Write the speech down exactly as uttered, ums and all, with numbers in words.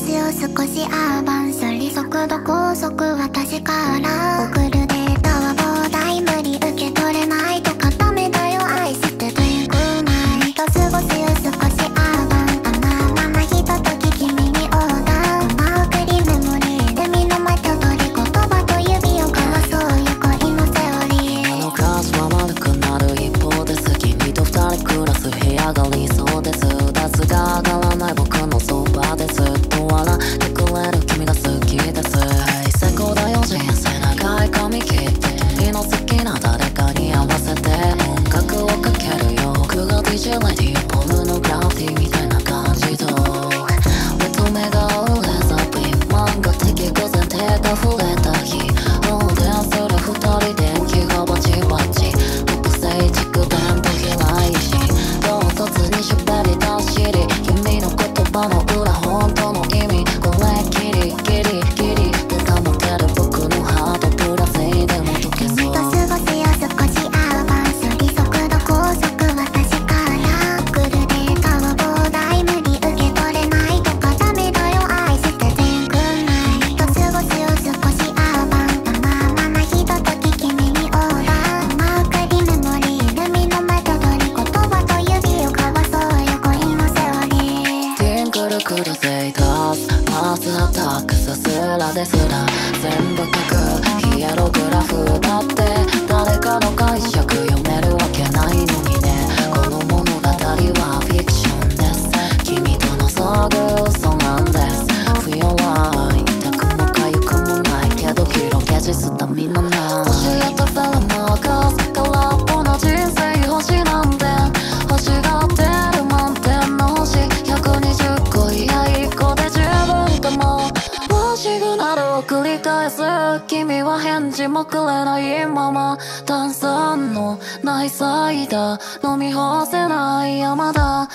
すよ少しアーバン処理速度高速私から送るデータは膨大無理受け取れないとかダメだよ愛してというくないと過ごすよ少しアーバン甘々なひととき君にオーダー生送りメモリーで身のまた取り言葉と指を交わそうよ恋のセオリーあの歌詞は悪くなる一方です君と二人暮らす部屋が理想です脱が上がらない僕のそばでずっと笑ってくれる君が好きです最高だよ人生長い髪切って君の好きな誰かに合わせて音楽をかけるよ僕が ディージェー レディオポルノグラフィティみたいな感じと認めが売れザピン漫画的午前手が触れた日放電する二人電気がバチバチ北西地区弁と平石唐突に喋り出しり君の言葉の裏本当の意味これギリギリギリで保てる僕のハートプラスでも溶けそう君と過ごすよ少しアーバン処理速度高速私から送るデータは膨大無理受け取れないとかダメだよ愛して全くないと過ごすよ少しアーバン甘々なひととき君にオーダー生送りメモリーで身のまた取り言葉と指を交わそうよ恋のセオリーティンクルクルセイターズマースアタックさすらですら全部書くヒエログラフだって誰かの解釈読めるわけないのにねこの物語はフィクションです君との遭遇嘘なんです Feel like 痛くも痒くもないけど広げじすたみのない教えたフェルマーカー空っぽな人生星なんて星が出る満点の星ひゃくにじゅっこいやいっこで十分かもシグナルを繰り返す君は返事もくれないまま炭酸のないサイダー飲み干せない山だ